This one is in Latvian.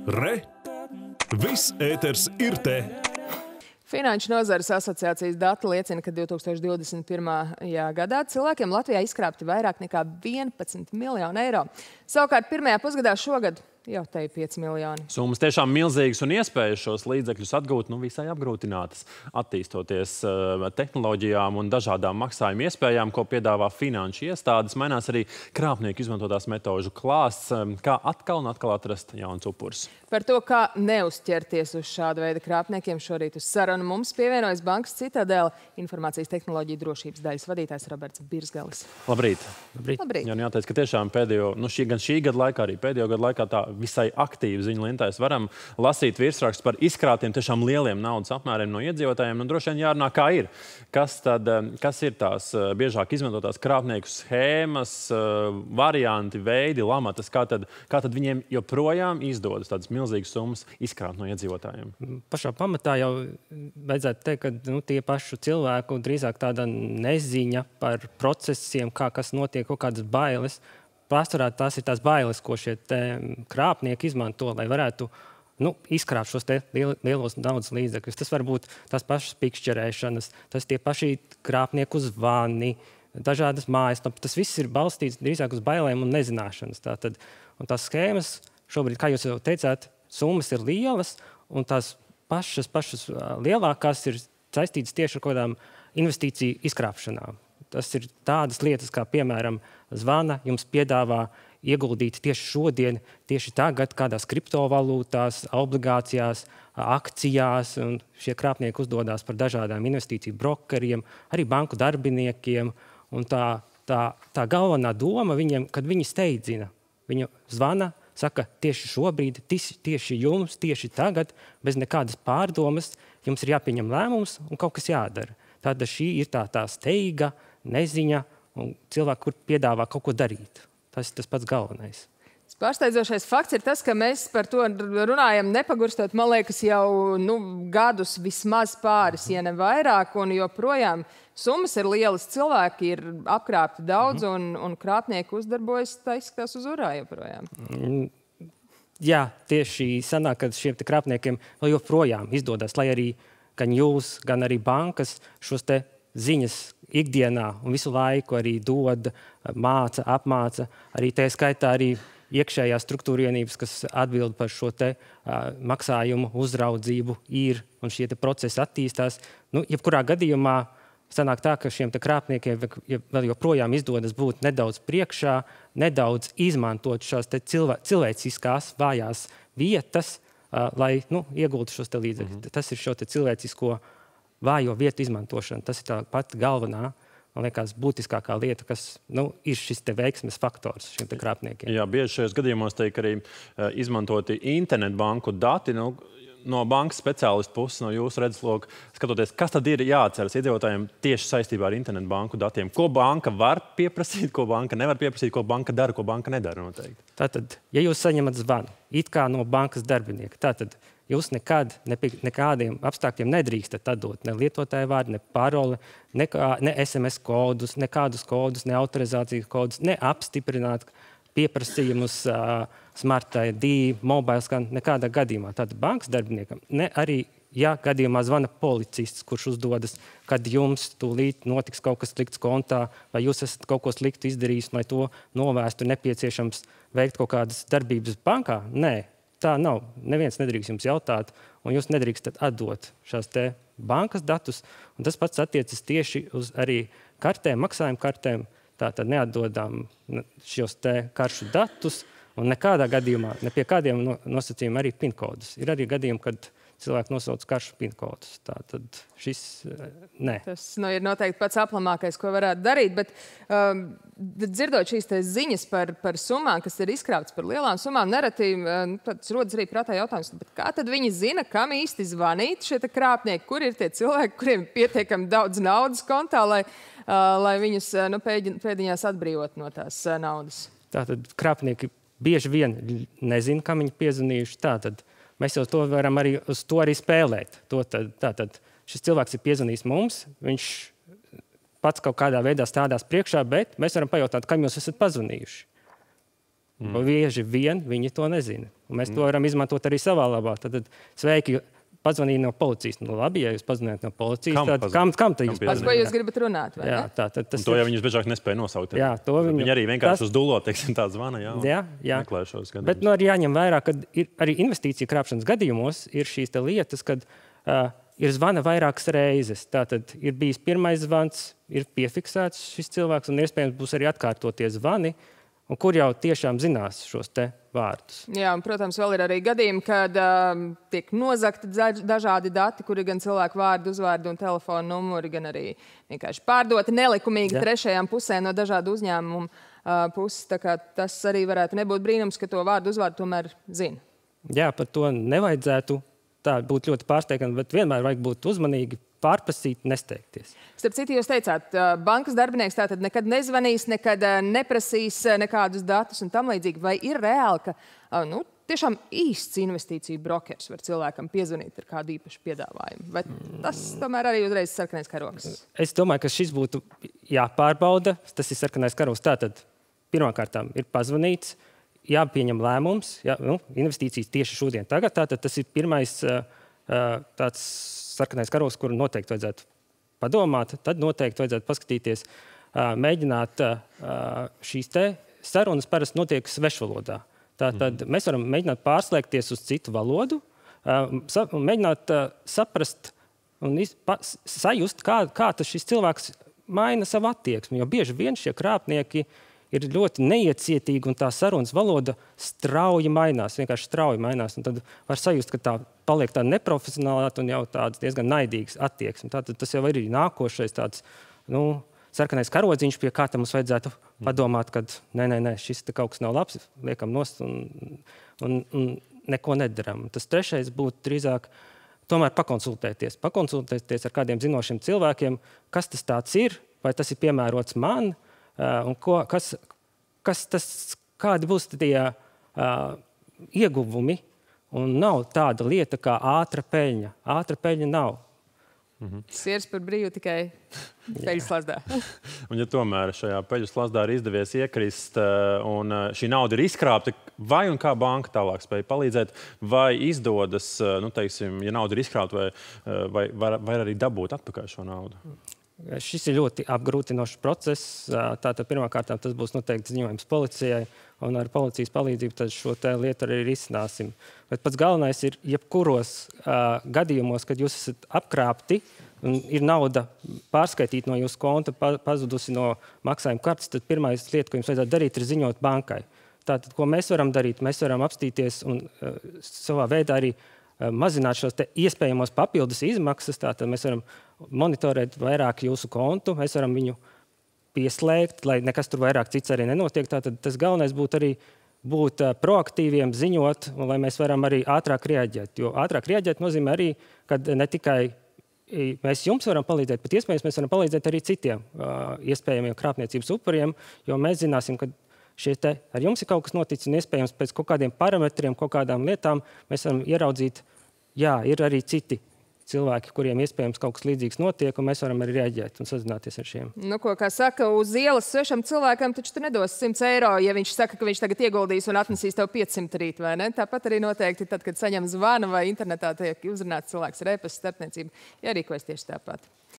Re! Viss ēters ir te! Finanšu nozares asociācijas dati liecina, ka 2021. gadā cilvēkiem Latvijā izkrāpti vairāk nekā 11 miljoni eiro. Savukārt pirmajā pusgadā šogad jau te ir 5 miljoni. Summas tiešām milzīgas un iespējas šos līdzekļus atgūt visai apgrūtinātas, attīstoties tehnoloģijām un dažādām maksājuma iespējām, ko piedāvā finanšu iestādes. Mainās arī krāpnieku izmantotās metožu klāsts, kā atkal un atkal atrast jauns upurs. Par to, kā neuzķerties uz šādu veidu krāpniekiem, šorīt uz sarunu mums pievienojas Bankas Citadele informācijas tehnoloģiju drošības daļas vadītājs Roberts Birzgalis. Labrīt! Labrīt. Jā, jāteic, ka tiešām pēdējo, gan šī gada laikā, arī pēdējo gadu laikā tā visai aktīvi ziņu lentēs varam lasīt virsrakstus par izkrātiem tiešām lieliem naudas apmēriem no iedzīvotājiem. Un droši vien jārunā, kā ir. Kas ir tās biežāk izmantotās krāpnieku schēmas, varianti, veidi, lamatas? Kā tad viņiem joprojām izdodas tādas milzīgas summas izkrāt no iedzīvotājiem? Pašā pamatā jau vajadzētu teikt, ka tie paši cilvēku drīzāk tāda neziņa par procesiem, kas notiek, kaut kādas bailes. Pārsvarā tās ir tās bailes, ko šie krāpnieki izmanto, lai varētu izkrāpt šos lielos naudas līdzekļus. Tas var būt tās pašas pikšķerēšanas, tas tie paši krāpnieku zvani, dažādas mājaslapas. Tas viss ir balstīts drīzāk uz bailēm un nezināšanas. Un tās schēmas šobrīd, kā jūs jau teicāt, summas ir lielas, un tās pašas lielākās ir saistītas tieši ar kādām investīciju izkrāpšanām. Tas ir tādas lietas, kā, piemēram, zvana jums piedāvā ieguldīt tieši šodien, tieši tagad, kādās kriptovalūtās, obligācijās, akcijās. Un šie krāpnieki uzdodas par dažādām investīciju brokeriem, arī banku darbiniekiem. Un tā galvenā doma viņiem, kad viņi steidzina, viņu zvana, saka, tieši šobrīd, tieši jums, tieši tagad, bez nekādas pārdomas, jums ir jāpieņem lēmums un kaut kas jādara. Tāda šī ir tā steiga, neziņa un cilvēki, kur piedāvā kaut ko darīt. Tas ir tas pats galvenais. Pārsteidzošais fakts ir tas, ka mēs par to runājam nepagurstot, man liekas, jau gadus vismaz pāris, ja ne vairāk, un joprojām summas ir lielas, cilvēki ir apkrāpti daudz, un krāpnieki uzdarbojas, tā izskatās uz urā joprojām. Jā, tieši sanāk, ka šiem krāpniekiem vēl joprojām izdodas, lai arī gan jūs, gan arī bankas šos te ziņas ikdienā un visu laiku arī dod, māca, apmāca. Arī tā skaitā arī iekšējās struktūrienības, kas atbild par šo te maksājumu uzraudzību ir un šie te procesi attīstās. Jebkurā gadījumā sanāk tā, ka šiem te krāpniekiem vēl joprojām izdodas būt nedaudz priekšā, nedaudz izmantot šās te cilvēciskās vājās vietas, lai iegultu šos te līdzekļus. Tas ir šo te cilvēcisko vājo vietu izmantošana. Tas ir tā pati galvenā, man liekas, būtiskākā lieta, kas ir šis te veiksmes faktors šiem te krāpniekiem. Jā, bieži šajos gadījumos tiek arī izmantoti internetbanku dati. No bankas speciālistu puses, no jūsu redzesloka, skatoties, kas tad ir jāatceras iedzīvotājiem tieši saistībā ar internetbanku datiem? Ko banka var pieprasīt, ko banka nevar pieprasīt, ko banka dara, ko banka nedara noteikti? Tātad, ja jūs saņemat zvanu, it kā no bankas darbinieka, tātad jūs nekad, nekādiem apstākļiem nedrīkstat atdot ne lietotāju vārdu, ne paroli, ne SMS kodus, nekādus kodus, ne autorizācijas kodus, ne apstiprināt pieprasījumus Smart ID, mobile scan, nekādā gadījumā. Tātad bankas darbiniekam, ne arī, ja gadījumā zvana policists, kurš uzdodas, kad jums tūlīt notiks kaut kas slikts kontā, vai jūs esat kaut ko sliktu izdarījis, lai to novērstu, nepieciešams veikt kaut kādas darbības bankā? Nē, tā nav. Neviens nedrīkst jums jautāt, un jūs nedrīkstat atdot šās te bankas datus. Un tas pats attiecas tieši uz arī kartēm, maksājuma kartēm. Tātad neatdodam šos te karšu datus, un nekādā gadījumā, ne pie kādiem nosacījumiem arī PIN kodus. Ir arī gadījumi, kad cilvēki nosauc karšu PIN kodus. Tātad šis nē. Tas ir noteikti pats aplamākais, ko varētu darīt, bet dzirdot šīs ziņas par summām, kas ir izkrāptas par lielām summām, nereti tas rodas arī prātā jautājums, bet kā tad viņi zina, kam īsti zvanīt šie krāpnieki, kur ir tie cilvēki, kuriem pietiekami daudz naudas kontā, lai viņus pēdiņās atbrīvot no tās naudas? Tātad krāpnieki bieži vien nezina, kam viņi piezvanījuši. Tātad mēs jau to varam arī uz to arī spēlēt. Tātad šis cilvēks ir piezvanījis mums, viņš pats kaut kādā veidā strādās priekšā, bet mēs varam pajautāt, kam jūs esat pazvanījuši. Bieži vien viņi to nezina. Un mēs to varam izmantot arī savā labā. Tad sveiki, pazvanīja no policijas. Nu, labi, ja jūs pazvanījāt no policijas, tad kam tad jūs Par ko jūs gribat runāt? Jā, tā, tad tas to jau viņus biežāk nespēja nosaukt. Jā, to viņi arī vienkārši uz dullo, teiksim, tā zvana. Jā. Meklē šos gadījumus. Bet arī jāņem vērā, ka ir arī investīciju krāpšanas gadījumos ir šīs lietas, kad ir zvana vairākas reizes. Tātad ir bijis pirmais zvans, ir piefiksēts šis cilvēks, un iespējams būs arī atkārtotie zvani, un kur jau tiešām zinās šos te vārdus. Jā, un, protams, vēl ir arī gadījumi, kad tiek nozagti dažādi dati, kur ir gan cilvēku vārdu, uzvārdu un telefonu numuri, gan arī vienkārši pārdoti nelikumīgi trešajām pusēm no dažādu uzņēmumu puses. Tā kā tas arī varētu nebūt brīnums, ka to vārdu uzvārdu tomēr zina. Jā, par to nevajadzētu tā būt ļoti pārsteigami, bet vienmēr vajag būt uzmanīgi, pārprasīt, nesteigties. Starp citu, jūs teicāt, bankas darbinieks tātad nekad nezvanīs, nekad neprasīs nekādus datus un tam līdzīgi. Vai ir reāli, ka tiešām īsts investīciju brokers var cilvēkam piezvanīt ar kādu īpašu piedāvājumu? Vai tas tomēr arī uzreiz sarkanais karogs? Es domāju, ka šis būtu jāpārbauda. Tas ir sarkanais karogs. Tātad pirmkārtām ir pazvanīts, jāpieņem lēmums, investīcijas tieši šodien tagad. Tātad tas ir pirmais tāds sarkanais karogs, kuru noteikti vajadzētu padomāt, tad noteikti vajadzētu paskatīties, mēģināt šīs te sarunas parasti notiek svešvalodā. Tātad mēs varam mēģināt pārslēgties uz citu valodu, un mēģināt saprast un sajust, kā tas šis cilvēks maina savu attieksmi, jo bieži vien šie krāpnieki ir ļoti neiecietīgi, un tā sarunas valoda strauji mainās, vienkārši strauji mainās. Un tad var sajust, ka tā paliek tā neprofesionālā un jau tāds diezgan naidīgs attieksme. Tātad tas jau ir neko tāds, sarkanais karodziņš, pie kā mums vajadzētu padomāt, kad nē, šis te kaut kas nav labs, liekam nost un neko nedaram. Tas trešais būtu drīzāk tomēr pakonsultēties ar kādiem zinošiem cilvēkiem, kas tas tāds ir, vai tas ir piemērots man, un kādi būs tie ieguvumi, un nav tāda lieta kā ātra peļņa. Ātra peļņa nav. Siers par brīvu tikai peļu slazdā. Un ja tomēr šajā peļu slazdā ir izdevies iekrist un šī nauda ir izkrāpta, vai un kā banka tālāk spēja palīdzēt, vai izdodas, teiksim, ja nauda ir izkrāpta, vai var arī dabūt atpakaļ šo naudu? Šis ir ļoti apgrūtinošs process. Tātad pirmkārt tas būs noteikti ziņojums policijai, un ar policijas palīdzību tad šo lietu arī risināsim. Bet pats galvenais ir jebkuros gadījumos, kad jūs esat apkrāpti un ir nauda pārskaitīta no jūsu konta, pazudusi no maksājuma kartes, tad pirmais lieta, ko jums vajadzētu darīt, ir ziņot bankai. Tātad, ko mēs varam darīt? Mēs varam apstīties un savā veidā arī mazināt šos iespējamos papildus izmaksas. Tātad mēs varam monitorēt vairāk jūsu kontu, mēs varam viņu pieslēgt, lai nekas tur vairāk cits arī nenotiek. Tātad tas galvenais būtu arī būt proaktīviem, ziņot, un lai mēs varam arī ātrāk reaģēt. Jo ātrāk reaģēt nozīmē arī, ka ne tikai mēs jums varam palīdzēt, bet iespējams mēs varam palīdzēt arī citiem iespējamiem krāpniecības upuriem, jo mēs zināsim, ka ar jums ir kaut kas noticis, un iespējams pēc kaut kādiem parametriem, kaut kādām lietām mēs varam ieraudzīt, ir arī citi cilvēki, kuriem iespējams kaut kas līdzīgs notiek, un mēs varam arī reaģēt un sazināties ar šiem. Kā saka, uz ielas svešam cilvēkam taču tu nedos 100 eiro, ja viņš saka, ka viņš tagad ieguldīs un atnesīs tev 500 rīt, vai ne? Tāpat arī noteikti tad, kad saņem zvanu vai internetā tiek uzrunāts cilvēks ar e-pasta starpniecību, jārīkojas tieši tāpat.